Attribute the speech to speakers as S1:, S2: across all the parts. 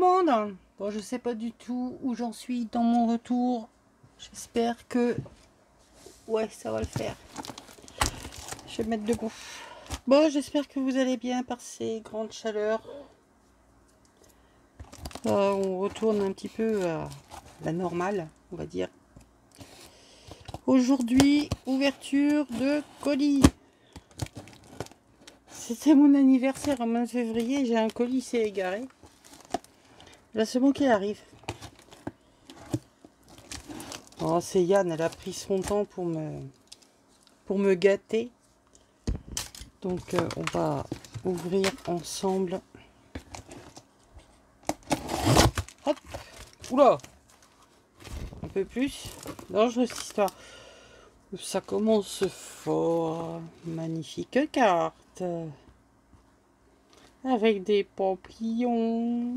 S1: monde. Bon, je sais pas du tout où j'en suis dans mon retour. J'espère que... Ouais, ça va le faire. Je vais me mettre debout. Bon, j'espère que vous allez bien par ces grandes chaleurs. On retourne un petit peu à la normale, on va dire. Aujourd'hui, ouverture de colis. C'était mon anniversaire en mois de février. J'ai un colis qui s'est égaré. Là, c'est bon qu'il arrive. Oh, c'est Yann, elle a pris son temps pour me gâter. Donc, on va ouvrir ensemble. Hop. Oula. Un peu plus. Dangereuse histoire. Ça commence fort. Magnifique carte. Avec des papillons.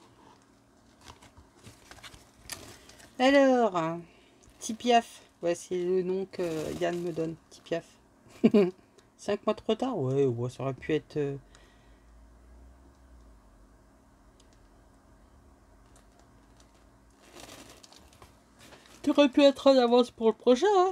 S1: Alors, Tipiaf. Ouais, c'est le nom que Yann me donne. Tipiaf. 5 mois de retard. Ouais, ça aurait pu être... Tu aurais pu être en avance pour le prochain, hein.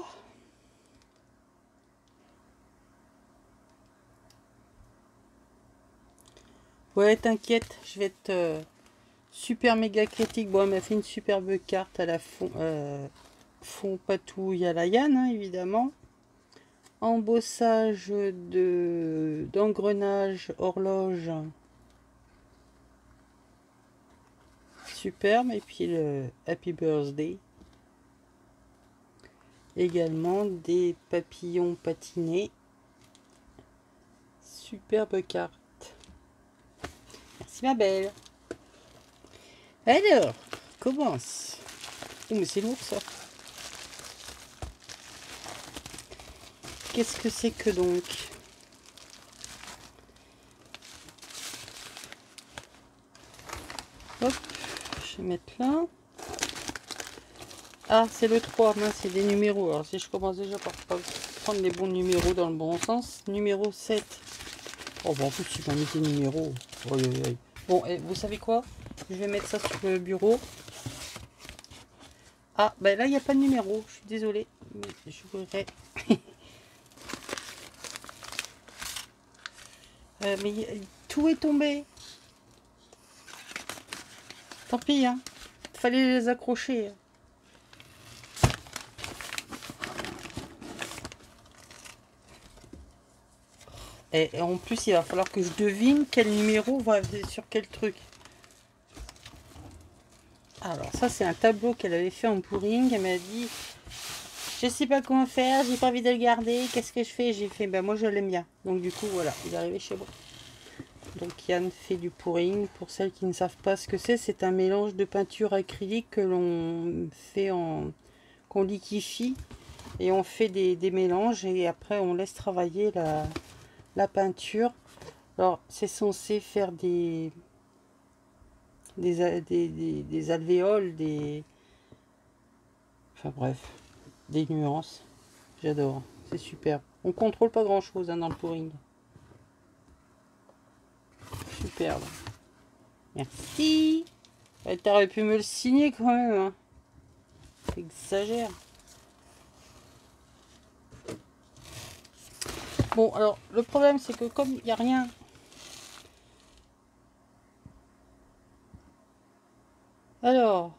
S1: Ouais, t'inquiète, je vais être super méga critique. Bon, elle m'a fait une superbe carte à la fond patouille à la Yann, hein, évidemment. Embossage d'engrenage horloge. Superbe. Et puis le Happy Birthday. Également des papillons patinés. Superbe carte. Merci ma belle. Alors, commence. Oh mais c'est lourd ça. Qu'est-ce que c'est que donc? Hop, je vais mettre là. Ah, c'est le 3, mince, c'est des numéros. Alors si je commence déjà par prendre les bons numéros dans le bon sens. Numéro 7. Oh, bon, en plus, tu m'as mis tes numéros. Oui, oui, oui. Bon, et vous savez quoi? Je vais mettre ça sur le bureau. Ah, ben là, il n'y a pas de numéro. Je suis désolée. Mais je voudrais... mais tout est tombé. Tant pis, hein. Il fallait les accrocher. Et en plus, il va falloir que je devine quel numéro va sur quel truc. Alors ça, c'est un tableau qu'elle avait fait en pouring. Elle m'a dit, je sais pas comment faire, j'ai pas envie de le garder. Qu'est-ce que je fais? J'ai fait, ben moi je l'aime bien. Donc du coup, voilà, il est arrivé chez moi. Donc Yann fait du pouring. Pour celles qui ne savent pas ce que c'est un mélange de peinture acrylique que l'on fait qu'on liquéfie. Et on fait des mélanges et après on laisse travailler la peinture. Alors c'est censé faire des alvéoles, enfin bref, des nuances. J'adore, c'est super. On contrôle pas grand chose hein, dans le pouring. Superbe. Merci. T'aurais pu me le signer quand même. Hein. T'exagères. Bon, alors, le problème, c'est que comme il n'y a rien... Alors...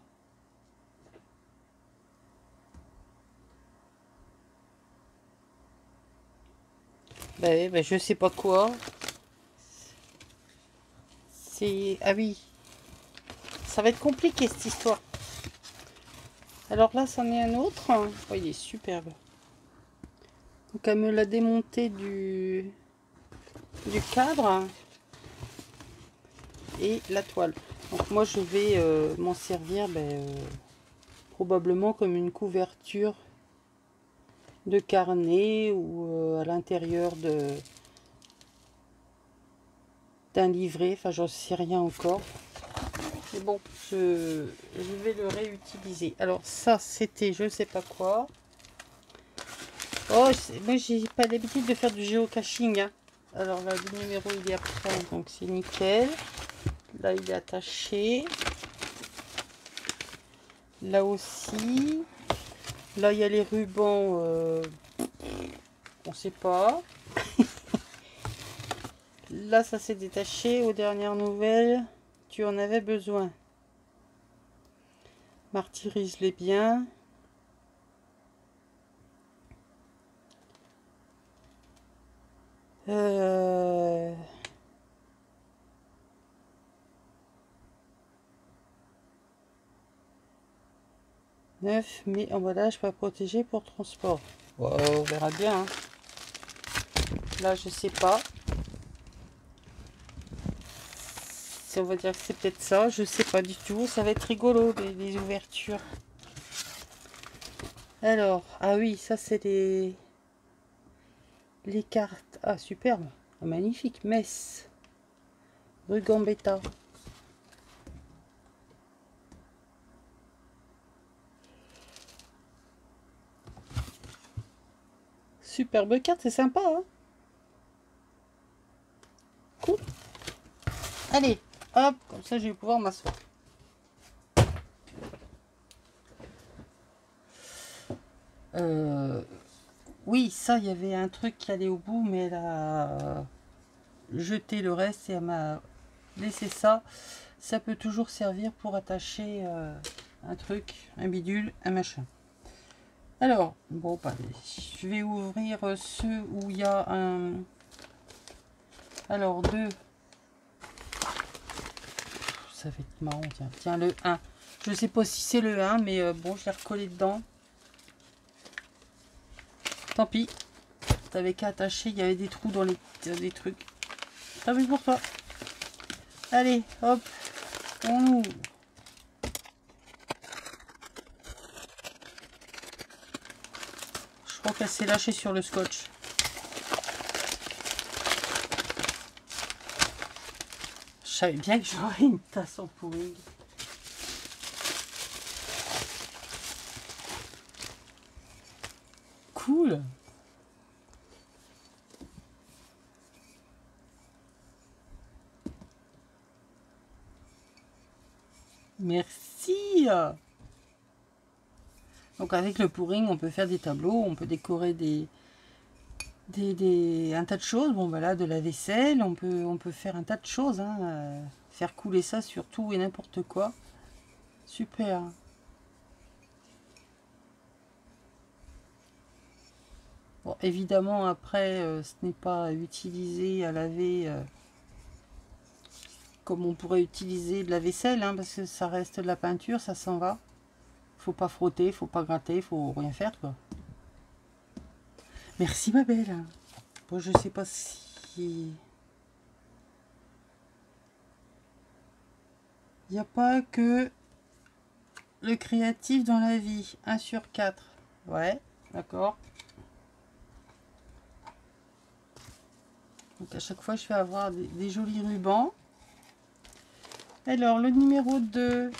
S1: Ben, je sais pas quoi. C'est... Ah oui. Ça va être compliqué, cette histoire. Alors là, c'en est un autre. Oh, il est superbe. Donc, elle me l'a démonté du cadre. Et la toile. Donc moi je vais m'en servir probablement comme une couverture de carnet ou à l'intérieur d'un livret. Enfin j'en sais rien encore. Mais bon, je vais le réutiliser. Alors ça c'était je ne sais pas quoi. Oh, moi j'ai pas l'habitude de faire du géocaching. Hein. Alors là le numéro il est après donc c'est nickel. Là, il est attaché. Là aussi. Là, il y a les rubans. On sait pas. Là, ça s'est détaché. Aux dernières nouvelles, tu en avais besoin. Martyrise-les bien. Euh... 9 mais emballage pas protégé pour transport. Wow, on verra bien. Hein. Là, je sais pas. Si on va dire que c'est peut-être ça, je sais pas du tout. Ça va être rigolo, les ouvertures. Alors, ah oui, ça c'est les cartes. Ah, superbe. Ah, magnifique. Metz. Rue Gambetta. Superbe carte, c'est sympa. Hein, cool. Allez, hop, comme ça je vais pouvoir m'asseoir. Oui, ça, il y avait un truc qui allait au bout, mais elle a jeté le reste et elle m'a laissé ça. Ça peut toujours servir pour attacher un truc, un bidule, un machin. Alors, bon, bah, je vais ouvrir ceux où il y a un... Alors, deux. Ça va être marrant, tiens. Tiens, le 1. Je sais pas si c'est le 1, mais bon, je l'ai recollé dedans. Tant pis. T'avais qu'à attacher, il y avait des trous dans les trucs. Tant pis pour toi. Allez, hop. On ouvre. Je crois qu'elle s'est lâchée sur le scotch. Je savais bien que j'aurais une tasse en pourri. Cool. Merci. Donc avec le pouring, on peut faire des tableaux, on peut décorer un tas de choses. Bon voilà, de la vaisselle, on peut faire un tas de choses. Hein, faire couler ça sur tout et n'importe quoi. Super. Bon, évidemment, après, ce n'est pas utilisé à laver comme on pourrait utiliser de la vaisselle, hein, parce que ça reste de la peinture, ça s'en va. Faut pas frotter, faut pas gratter, faut rien faire, quoi. Merci, ma belle. Bon, je sais pas si... Il n'y a pas que le créatif dans la vie. 1 sur 4. Ouais, d'accord. Donc à chaque fois, je vais avoir des jolis rubans. Alors, le numéro 2.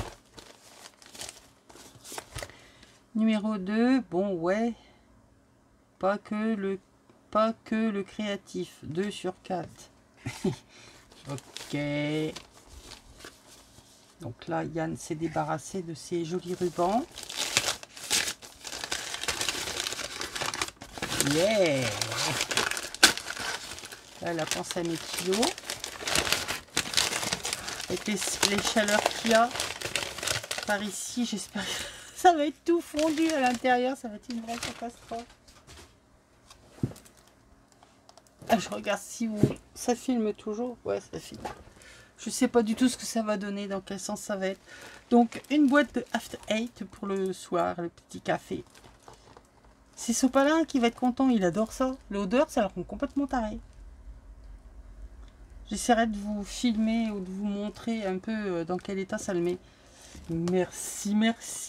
S1: Numéro 2, bon, ouais. Pas que le créatif. 2 sur 4. Ok. Donc là, Yann s'est débarrassé de ses jolis rubans. Yeah! Là, elle a pensé à mes kilos. Avec les chaleurs qu'il y a par ici, j'espère que ça va être tout fondu à l'intérieur. Ça va être une vraie catastrophe. Ah, je regarde si ça filme toujours. Ouais, ça filme. Je sais pas du tout ce que ça va donner, dans quel sens ça va être. Donc, une boîte de After 8 pour le soir, le petit café. C'est Sopalin qui va être content, il adore ça. L'odeur, ça le rend complètement taré. J'essaierai de vous filmer ou de vous montrer un peu dans quel état ça le met. Merci, merci.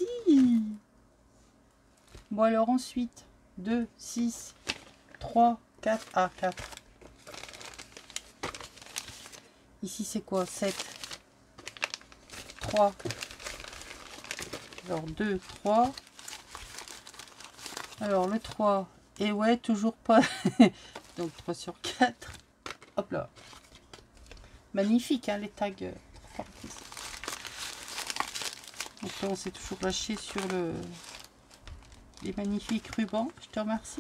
S1: Bon, alors ensuite, 2, 6, 3, 4. Ah, 4. Ici, c'est quoi? 7. 3. Alors, 2, 3. Alors, le 3. Et ouais, toujours pas. Donc, 3 sur 4. Hop là. Magnifique, hein, les tags. parenthèse. Donc là, on s'est toujours lâché sur les magnifiques rubans. Je te remercie.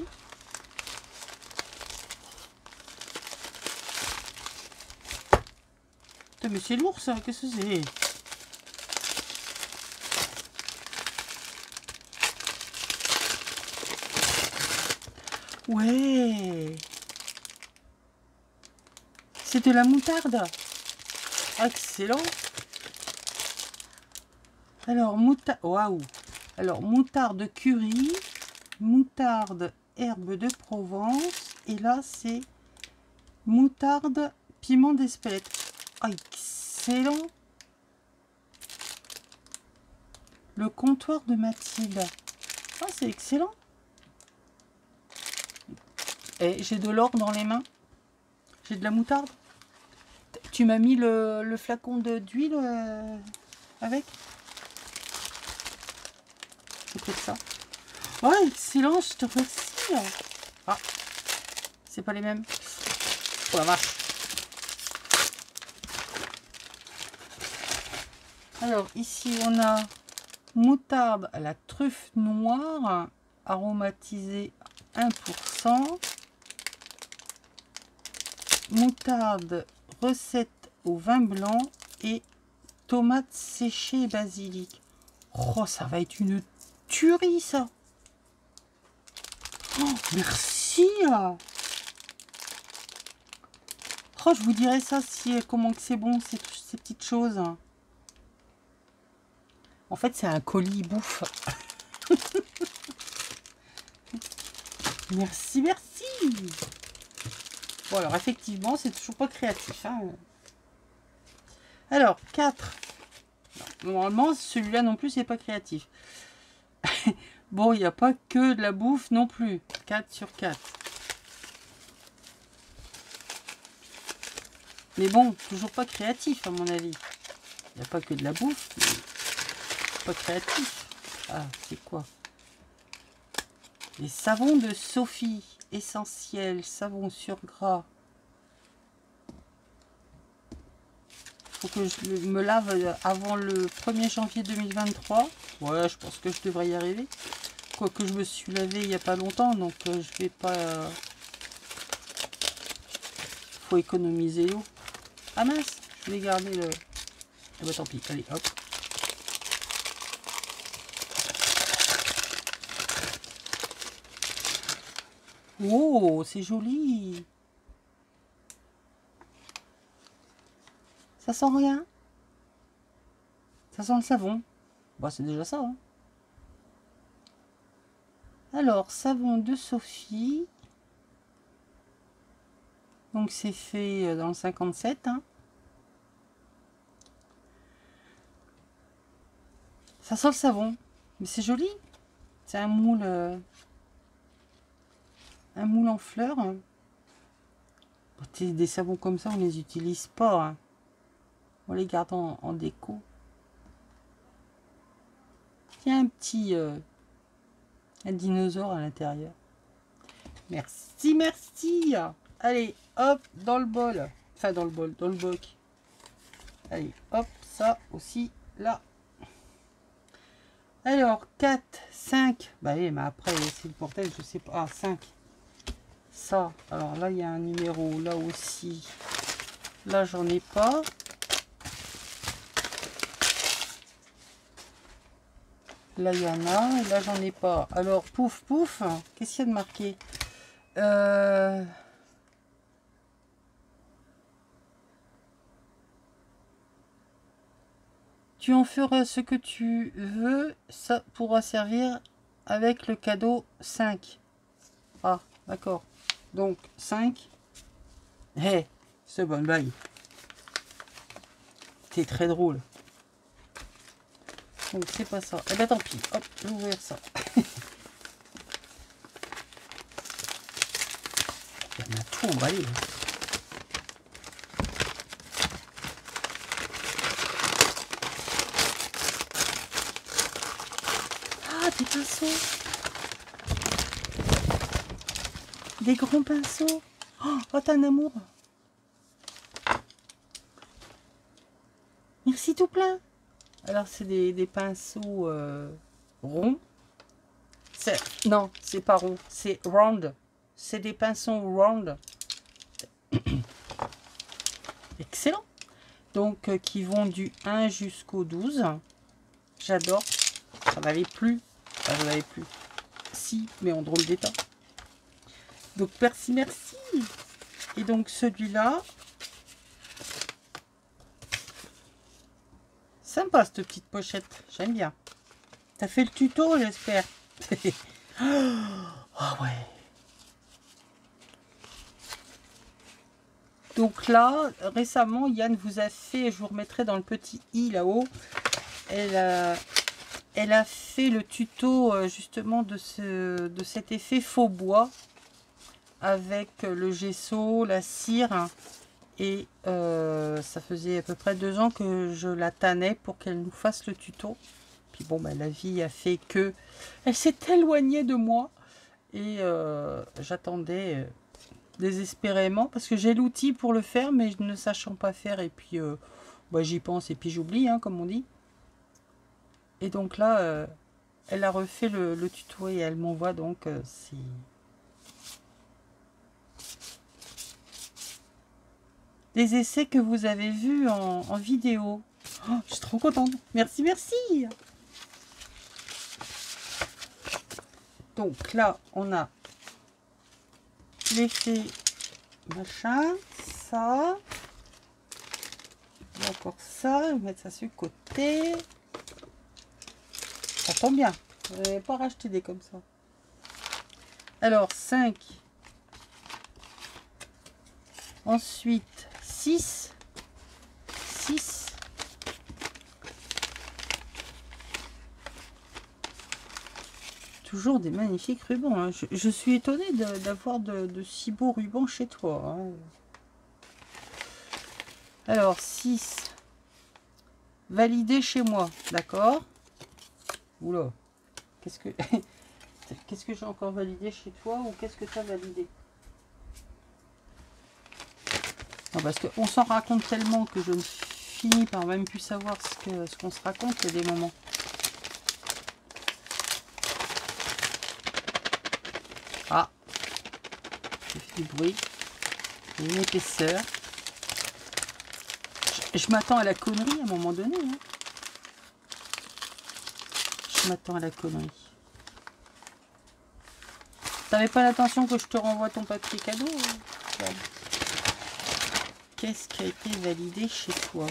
S1: Putain, mais c'est lourd ça, qu'est-ce que c'est? Ouais. C'est de la moutarde. Excellent. Alors, moutarde. Waouh. Alors, moutarde curry, moutarde herbe de Provence. Et là, c'est moutarde piment d'Espelette. Ah, excellent. Le comptoir de Mathilde. Ah, c'est excellent. Et j'ai de l'or dans les mains. J'ai de la moutarde. Tu m'as mis le flacon d'huile avec? C'est peut-être ça. Ouais, excellent, je te remercie. Ah, c'est pas les mêmes. Oh la vache. Alors, ici, on a moutarde à la truffe noire, aromatisée 1%. Moutarde recette au vin blanc et tomates séchées et basilic. Oh, ça va être une tuerie, ça. Oh, merci. Oh, je vous dirai ça si comment que c'est bon, ces petites choses. En fait, c'est un colis bouffe. Merci, merci. Bon, alors, effectivement, c'est toujours pas créatif. Hein. Alors, 4. Normalement, celui-là non plus, c'est pas créatif. Bon, il n'y a pas que de la bouffe non plus. 4 sur 4. Mais bon, toujours pas créatif, à mon avis. Il n'y a pas que de la bouffe, mais pas créatif. Ah, c'est quoi? Les savons de Sophie. Essentiel, savon sur gras. Faut que je me lave avant le 1er janvier 2023. Ouais, je pense que je devrais y arriver. Quoique je me suis lavé il n'y a pas longtemps, donc je vais pas... Faut économiser l'eau. Ah mince, je vais garder le... Ah bah tant pis, allez hop. Oh, c'est joli. Ça sent rien. Ça sent le savon. Bah, c'est déjà ça. Hein. Alors, savon de Sophie. Donc, c'est fait dans le 57. Hein. Ça sent le savon. Mais c'est joli. C'est un moule en fleurs. Des savons comme ça, on les utilise pas. Hein. On les garde en déco. Il y a un petit un dinosaure à l'intérieur. Merci, merci. Allez, hop, dans le bol. Enfin, dans le bol, dans le boc. Allez, hop, ça aussi, là. Alors, 4, 5. Bah oui, mais après, c'est le portail, je sais pas. Ah, 5. Ça, alors là, il y a un numéro. Là aussi. Là, j'en ai pas. Là, il y en a. Et là, j'en ai pas. Alors, pouf, pouf. Qu'est-ce qu'il y a de marqué? Tu en feras ce que tu veux. Ça pourra servir avec le cadeau 5. Ah, d'accord. Donc, 5. Hé, c'est bonne blague. C'est très drôle. Donc, c'est pas ça. Eh ben, tant pis. Hop, je vais ouvrir ça. Il y en a tout emballé. Ah, des pinceaux. Des grands pinceaux. Oh, t'as un amour. merci tout plein. Alors, c'est des pinceaux ronds. Non, c'est pas rond, c'est round. C'est des pinceaux round. Excellent. Donc, qui vont du 1 jusqu'au 12. J'adore. Ça n'avait plus. Enfin, ça n'avait plus. Si, mais en drôle d'état. Donc, merci, merci. Et donc, celui-là. Sympa, cette petite pochette. J'aime bien. T'as fait le tuto, j'espère. Ah ouais. Donc là, récemment, Yann vous a fait, je vous remettrai dans le petit i là-haut, elle a fait le tuto justement de cet effet faux bois avec le gesso, la cire, et ça faisait à peu près 2 ans que je la tannais pour qu'elle nous fasse le tuto. Puis bon, bah, la vie a fait que elle s'est éloignée de moi et j'attendais désespérément parce que j'ai l'outil pour le faire, mais ne sachant pas faire, et puis bah, j'y pense et puis j'oublie, hein, comme on dit. Et donc là, elle a refait le tuto et elle m'envoie donc des essais que vous avez vus en vidéo. Oh, je suis trop contente. Merci, merci. Donc là, on a l'effet machin, ça. Encore ça, on va mettre ça sur le côté. Ça tombe bien. Je n'avais pas racheté des comme ça. Alors, 5. Ensuite, 6. 6. Toujours des magnifiques rubans. Hein. Je suis étonnée d'avoir de si beaux rubans chez toi. Hein. Alors, 6. Validé chez moi. D'accord. Oula. Qu'est-ce que j'ai encore validé chez toi ou qu'est-ce que tu as validé? Non, parce qu'on s'en raconte tellement que je ne finis par même plus savoir ce qu'on se raconte. Il y a des moments. Ah, j'ai fait du bruit. Une épaisseur. Je m'attends à la connerie à un moment donné. Hein. Je m'attends à la connerie. T'avais pas l'intention que je te renvoie ton papier cadeau? Hein? Qu'est-ce qui a été validé chez toi?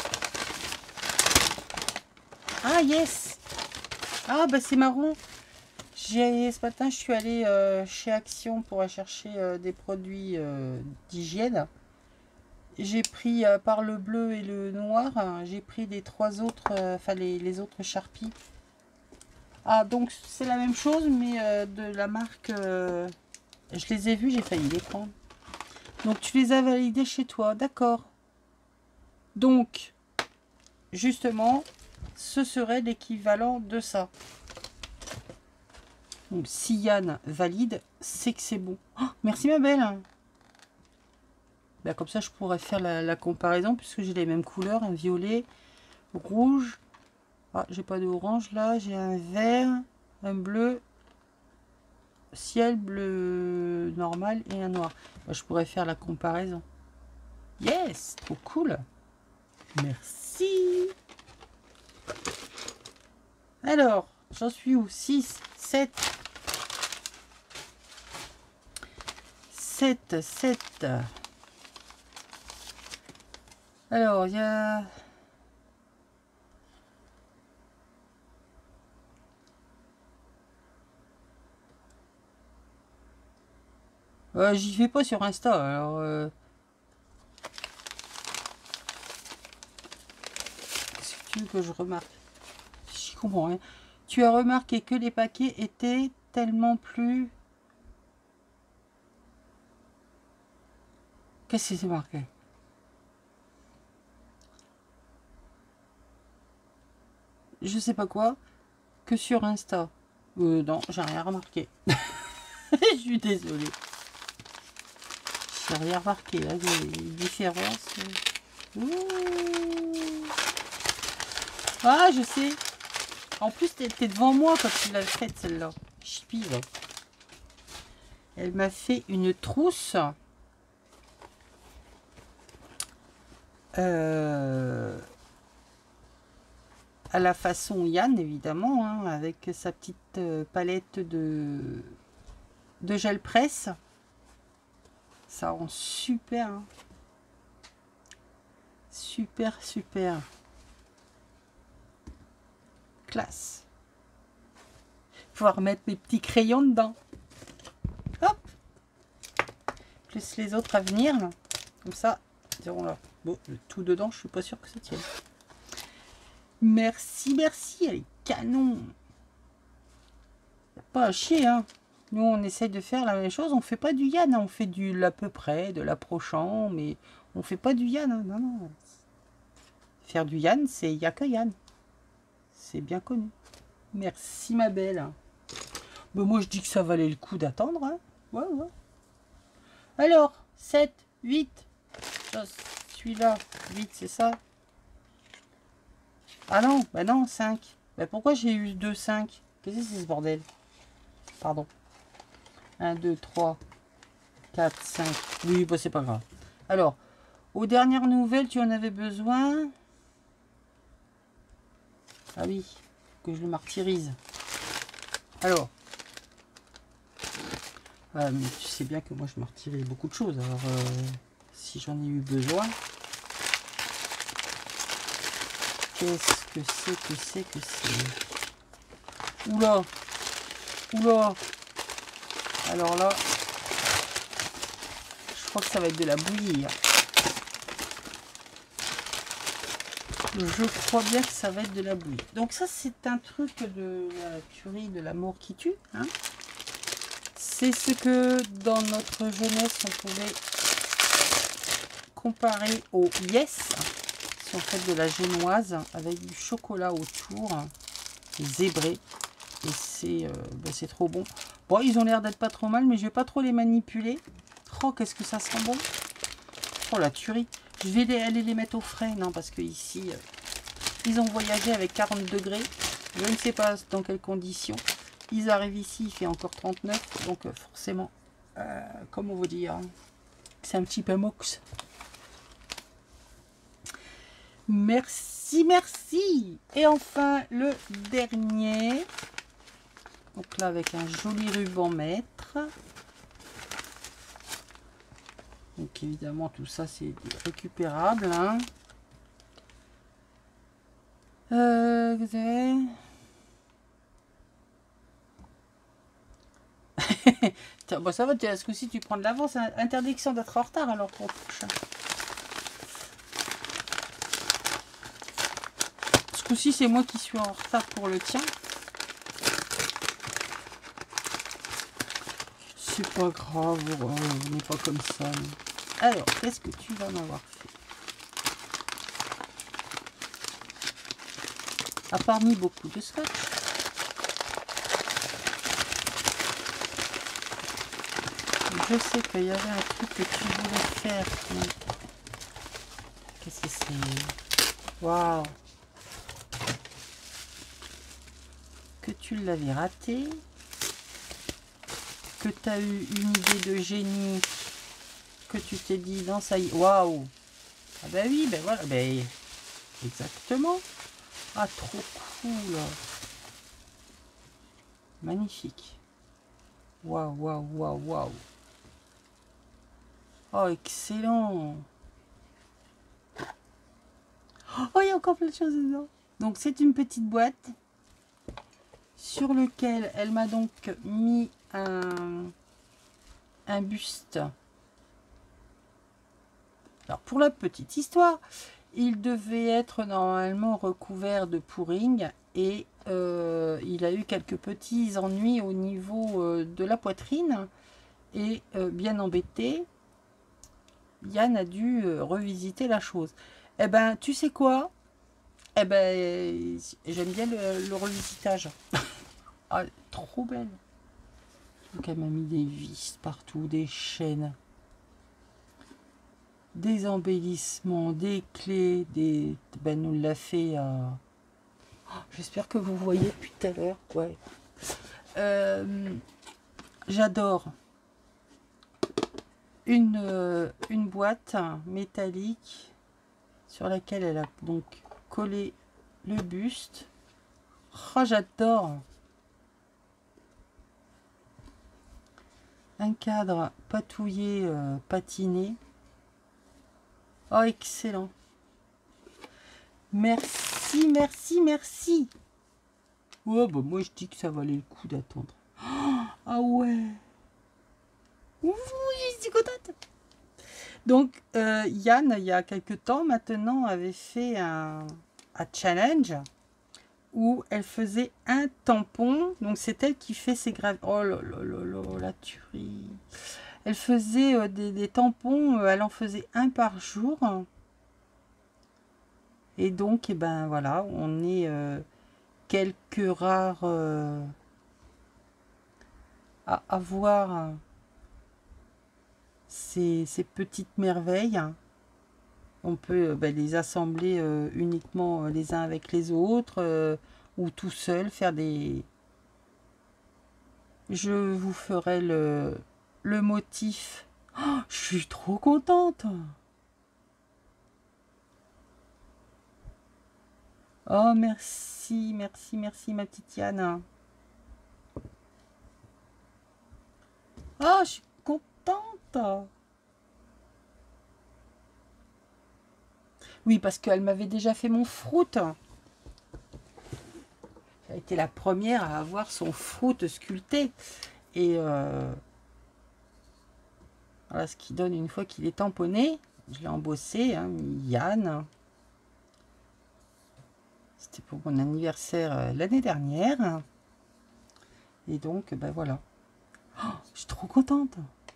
S1: Ah, yes! Ah, bah c'est marrant. Ce matin, je suis allée chez Action pour aller chercher des produits d'hygiène. J'ai pris, par le bleu et le noir, j'ai pris les 3 autres, enfin les autres Sharpie. Ah, donc c'est la même chose, mais de la marque... je les ai vus, j'ai failli les prendre. Donc tu les as validés chez toi, d'accord. Donc, justement, ce serait l'équivalent de ça. Donc si Yann valide, c'est que c'est bon. Oh, merci ma belle. Ben, comme ça, je pourrais faire la comparaison, puisque j'ai les mêmes couleurs, un violet, rouge. Ah, j'ai pas de orange là, j'ai un vert, un bleu, ciel bleu normal et un noir. Ben, je pourrais faire la comparaison. Yes, trop cool. Merci. Alors, j'en suis où? 6, 7. 7. Alors, il y a... j'y vais pas sur Insta, alors... Qu'est-ce que tu veux que je remarque? J'y comprends rien. Tu as remarqué que les paquets étaient tellement plus... Qu'est-ce que c'est marqué? Je sais pas quoi, que sur Insta. Non, j'ai rien remarqué. Je suis désolée. J'ai rien remarqué, là, des différences. Ouh. Ah, je sais. En plus, t'es devant moi quand tu l'as faite, celle-là. Chippie, là. Elle m'a fait une trousse. À la façon Yann, évidemment, hein, avec sa petite palette de gel presse. Ça rend super. Hein. Super, super. Classe. Pouvoir mettre mes petits crayons dedans. Hop. Plus les autres à venir. Là. Comme ça, diront là. Bon, le tout dedans, je suis pas sûre que ça tienne. Merci, merci. Elle est canon. Pas à chier, hein. Nous, on essaye de faire la même chose. On fait pas du Yann. Hein. On fait du l'à peu près, de l'approchant. Mais on fait pas du Yann. Hein. Non, non. Faire du Yann, c'est il n'y a que Yann. C'est bien connu. Merci, ma belle. Ben, moi, je dis que ça valait le coup d'attendre. Hein. Ouais, ouais. Alors, 7, 8. Celui-là, 8, c'est ça. Ah non, bah non, 5. Bah pourquoi j'ai eu 2, 5? Qu'est-ce que c'est ce bordel? Pardon. 1, 2, 3, 4, 5. Oui, bah c'est pas grave. Alors, aux dernières nouvelles, tu en avais besoin? Ah oui, que je le martyrise. Alors. Ah, mais tu sais bien que moi je martyrise beaucoup de choses. Alors, si j'en ai eu besoin. Qu'est-ce que c'est? Oula! Oula! Alors là, je crois que ça va être de la bouillie. Je crois bien que ça va être de la bouillie. Donc ça, c'est un truc de la tuerie de l'amour qui tue. Hein. C'est ce que dans notre jeunesse, on pouvait comparer au Yes. C'est en fait de la génoise avec du chocolat autour, zébré. Et c'est trop bon. Bon, ils ont l'air d'être pas trop mal, mais je vais pas trop les manipuler. Oh, qu'est-ce que ça sent bon. Oh, la tuerie. Je vais aller les mettre au frais. Non, parce que ici, ils ont voyagé avec 40 degrés. Je ne sais pas dans quelles conditions. Ils arrivent ici, il fait encore 39. Donc, forcément, comment vous dire, c'est un petit peu mox. Merci, merci. Et enfin, le dernier. Donc là, avec un joli ruban maître. Donc évidemment, tout ça, c'est récupérable. Hein. Bon, ça va, ce coup-ci, tu prends de l'avance. Interdiction d'être en retard alors pour le prochain. Ce coup-ci, c'est moi qui suis en retard pour le tien. C'est pas grave, on n'est pas comme ça. Alors, qu'est-ce que tu vas m'avoir fait? À part mis beaucoup de scotch. Je sais qu'il y avait un truc que tu voulais faire. Qu'est-ce que c'est? Waouh! Que tu l'avais raté. Que tu as eu une idée de génie. Que tu t'es dit, non, ça y est. Waouh! Ah ben oui, ben voilà. Ben, exactement. Ah, trop cool. Magnifique. Waouh, waouh, waouh, waouh. Oh, excellent. Oh, il y a encore plein de choses dedans. Donc, c'est une petite boîte sur lequel elle m'a donc mis un buste. Alors, pour la petite histoire, il devait être normalement recouvert de pourring et il a eu quelques petits ennuis au niveau de la poitrine et bien embêté, Yann a dû revisiter la chose. Eh ben, tu sais quoi? Eh ben, j'aime bien le revisitage. Ah, trop belle. Donc, elle m'a mis des vis partout, des chaînes, des embellissements, des clés, des... Ben, nous l'a fait J'espère que vous voyez depuis tout à l'heure. Ouais. J'adore une boîte métallique sur laquelle elle a donc collé le buste. Oh, j'adore. Un cadre patouillé, patiné. Oh, excellent. Merci, merci, merci. Ouais, bah moi je dis que ça valait le coup d'attendre. Ah ouais. Ouh, je suis contente. Donc, Yann, il y a quelques temps maintenant, avait fait un challenge où elle faisait un tampon. Donc, c'est elle qui fait ses graves. Oh là là là là, la tuerie. Elle faisait des tampons, elle en faisait un par jour. Et donc, eh ben voilà, on est quelques rares à avoir ces petites merveilles. On peut les assembler uniquement les uns avec les autres ou tout seul, faire des... Je vous ferai le motif. Oh, je suis trop contente. Oh, merci, merci, merci, ma petite Yann. Oh, je suis contente. Oui, parce qu'elle m'avait déjà fait mon fruit. Elle a été la première à avoir son fruit sculpté. Et voilà ce qui donne une fois qu'il est tamponné. Je l'ai embossé, hein, Yann. C'était pour mon anniversaire l'année dernière. Et donc, ben voilà. Oh, je suis trop contente.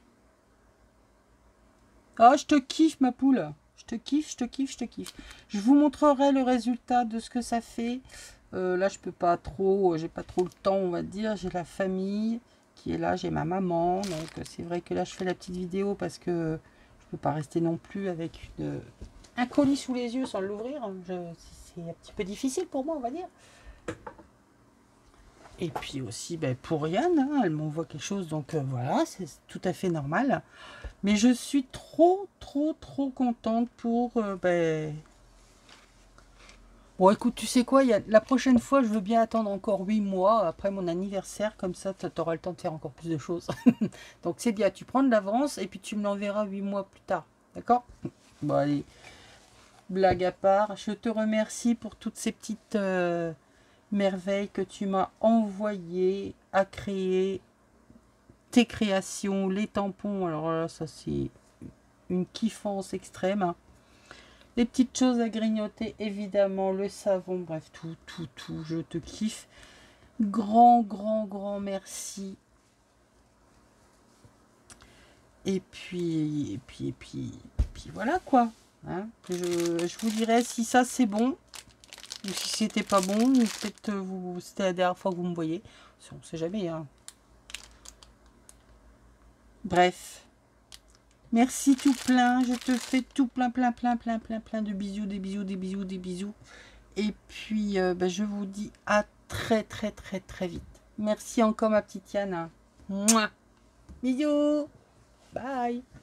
S1: Oh, je te kiffe, ma poule. Je te kiffe, je te kiffe, je te kiffe. Je vous montrerai le résultat de ce que ça fait. Là, je peux pas trop, j'ai pas trop le temps, on va dire. J'ai la famille qui est là, j'ai ma maman. Donc, c'est vrai que là, je fais la petite vidéo parce que je peux pas rester non plus avec un colis sous les yeux sans l'ouvrir. C'est un petit peu difficile pour moi, on va dire. Et puis aussi, ben, pour Yann, hein, elle m'envoie quelque chose, donc voilà, c'est tout à fait normal. Mais je suis trop, trop, trop contente pour... Bon, écoute, tu sais quoi, la prochaine fois, je veux bien attendre encore 8 mois après mon anniversaire, comme ça, tu auras le temps de faire encore plus de choses. Donc c'est bien, tu prends de l'avance et puis tu me l'enverras 8 mois plus tard. D'accord? Bon, allez, blague à part, je te remercie pour toutes ces petites merveilles que tu m'as envoyées à créer. Tes créations, les tampons, alors là, ça c'est une kiffance extrême. Hein. Les petites choses à grignoter, évidemment, le savon, bref, tout, tout, tout, je te kiffe. Grand, grand, grand merci. Et puis voilà quoi. Hein. Je vous dirai si ça c'est bon, ou si c'était pas bon, ou peut-être c'était la dernière fois que vous me voyez. On sait jamais. Hein. Bref. Merci tout plein, je te fais tout plein de bisous, des bisous, des bisous, des bisous. Et puis, je vous dis à très, très, très, très vite. Merci encore ma petite Yann. Mouah. Bisous. Bye.